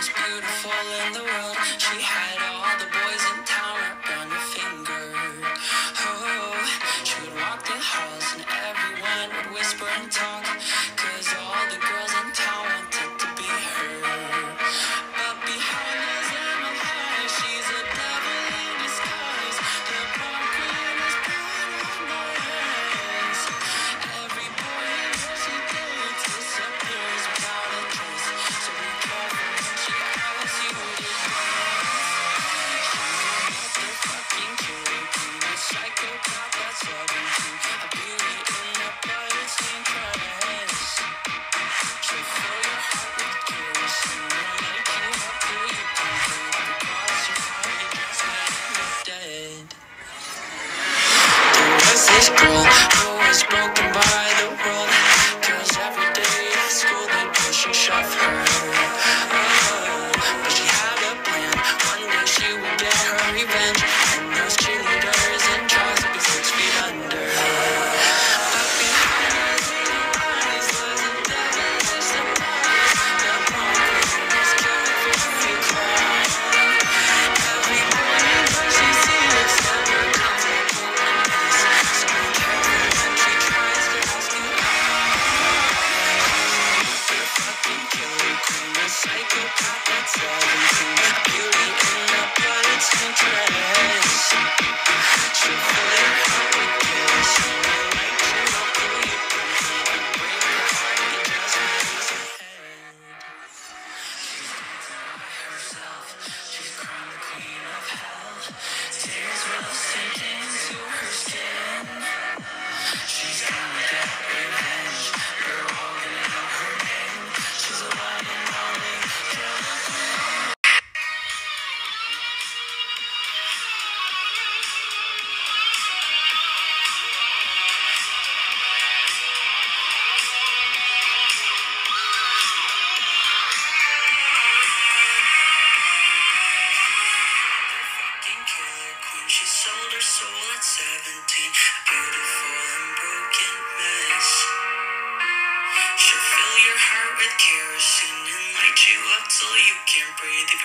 most beautiful in the world. She had all the boys in town around her finger. Oh, she would walk the halls and everyone would whisper and talk, 'cause all the girls in town wanted to be her. But behind those emerald eyes, she's a devil in disguise. The prom queen is proud on the rise. Every boy and girl she dates disappears without a trace. So be careful when she asks you to dance. She's a motherfucking killer queen, a psychopath at 17, a beauty in a budding dress. She'll fill your heart with kerosene and light you up till you can't breathe. Because your body just might end up dead. There was this girl who was broken by the world, 'cause every day at school they push and shove her. Oh, but she had a plan. One day she would get her revenge, and those cheerleaders and jocks would be 6 feet under. But behind those little eyes was a devilish surprise. The prom queen was carefully clad. Every boy and girl she sees never comes into one piece. So be careful when she tries to ask you out. The fucking killer queen, a psychopath at 17, a beauty in a bloodstained dress. She'll fill your heart with kerosene and light you up till you can't breathe. And break your heart and just raise your head. She's dancing by herself. She's crowned the queen of hell. Tears will sink into her skin. She's gonna get revenge. They're all gonna know her name. She's a one and only killer queen. Fucking killer queen. She sold her soul at 17. A beautiful and broken mess. She'll fill your heart with kerosene and light you up till you can't breathe. If